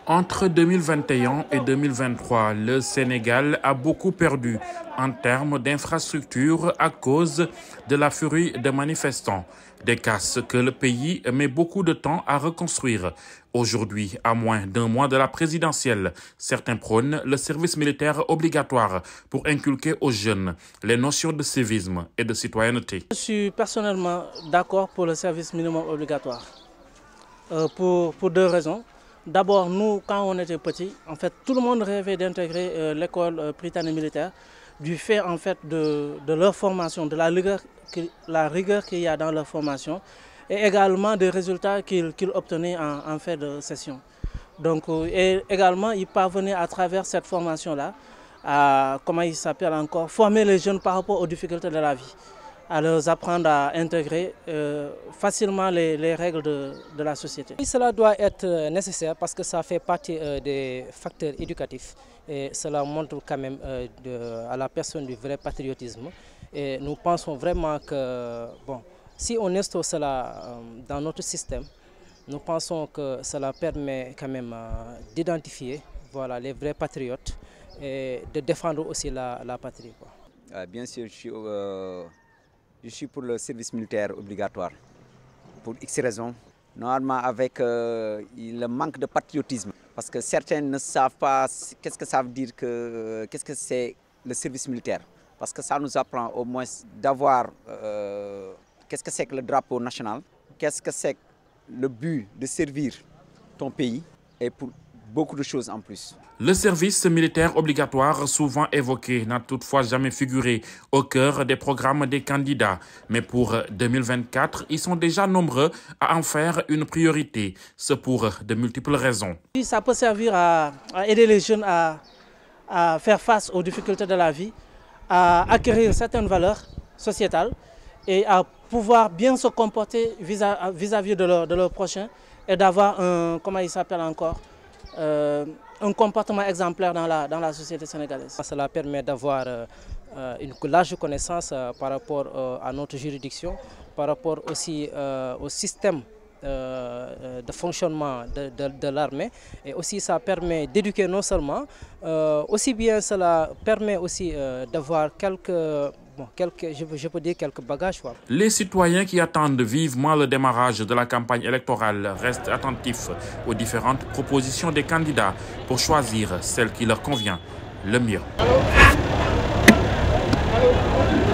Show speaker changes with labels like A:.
A: Entre 2021 et 2023, le Sénégal a beaucoup perdu en termes d'infrastructures à cause de la furie des manifestants. Des casses que le pays met beaucoup de temps à reconstruire. Aujourd'hui, à moins d'un mois de la présidentielle, certains prônent le service militaire obligatoire pour inculquer aux jeunes les notions de civisme et de citoyenneté.
B: Je suis personnellement d'accord pour le service minimum obligatoire pour deux raisons. D'abord, nous, quand on était petits, en fait, tout le monde rêvait d'intégrer l'école britannique-militaire du fait en fait de leur formation, de la rigueur qu'il y a dans leur formation et également des résultats qu'ils obtenaient en fait de session. Donc, et également, ils parvenaient à travers cette formation-là à, comment il s'appelle encore, former les jeunes par rapport aux difficultés de la vie, à leur apprendre à intégrer facilement les règles de la société.
C: Oui, cela doit être nécessaire parce que ça fait partie des facteurs éducatifs et cela montre quand même à la personne du vrai patriotisme. Et nous pensons vraiment que bon, si on instaure cela dans notre système, nous pensons que cela permet quand même d'identifier voilà, les vrais patriotes et de défendre aussi la patrie.
D: Bien sûr, je suis pour le service militaire obligatoire, pour X raisons. Normalement avec le manque de patriotisme, parce que certains ne savent pas qu'est-ce que ça veut dire, qu'est-ce que c'est le service militaire. Parce que ça nous apprend au moins d'avoir, qu'est-ce que c'est que le drapeau national, qu'est-ce que c'est le but de servir ton pays et pour beaucoup de choses en plus.
A: Le service militaire obligatoire, souvent évoqué, n'a toutefois jamais figuré au cœur des programmes des candidats. Mais pour 2024, ils sont déjà nombreux à en faire une priorité. Ce pour de multiples raisons.
B: Ça peut servir à aider les jeunes à faire face aux difficultés de la vie, à acquérir certaines valeurs sociétales et à pouvoir bien se comporter vis-à-vis de leur prochain et d'avoir un, comment il s'appelle encore, un comportement exemplaire dans la société sénégalaise.
C: Cela permet d'avoir une large connaissance par rapport à notre juridiction, par rapport aussi au système de fonctionnement de l'armée et aussi ça permet d'éduquer non seulement, aussi bien cela permet aussi d'avoir je peux dire quelques bagages.
A: Les citoyens qui attendent vivement le démarrage de la campagne électorale restent attentifs aux différentes propositions des candidats pour choisir celle qui leur convient le mieux.